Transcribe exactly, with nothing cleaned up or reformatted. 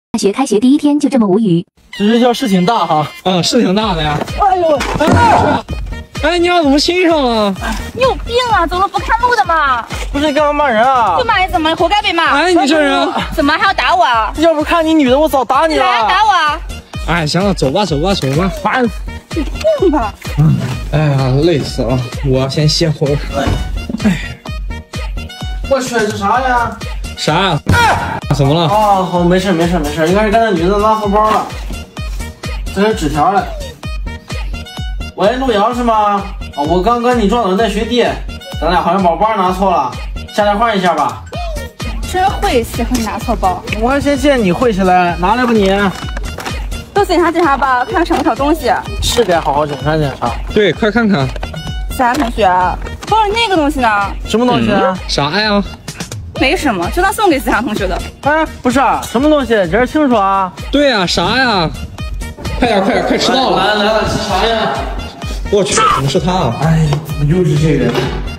大学开学第一天就这么无语， 这学校事情大哈。 嗯，是挺大的呀。 哎呦， 哎，哎，你俩怎么亲上了？ 你有病啊！走路不看路的吗？ 不是你干嘛骂人啊？ 就骂你怎么了？活该被骂！ 哎，你这人怎么还要打我啊？ 要不看你女的，我早打你了。 你来打我啊！ 哎，行了，走吧，走吧，走吧。 烦死！ 你痛吧？ 哎呀，累死了，我先歇会儿。哎， 我去，这啥呀？ 啥呀？怎么了？ 哦，好，没事没事没事，应该是跟那女的拉红包了。这是纸条嘞。喂，陆阳是吗？啊，我刚跟你撞的那学弟，咱俩好像把包拿错了，下来换一下吧。 真晦气，和你拿错包。 我还嫌嫌你晦气嘞，拿来吧你。 都检查检查吧，看看少没少东西。 是该好好检查检查。 对，快看看。 思涵同学，包里那个东西呢？ 什么东西啊？ 嗯、啥呀？ 没什么，就当送给思涵同学的。 哎，不是，什么东西？解释清楚啊！ 对呀、啊，啥呀？快点，快点，快迟到了！ 来来了，吃啥呀？ 我去，怎么是他啊？ 哎，怎么又是这个人？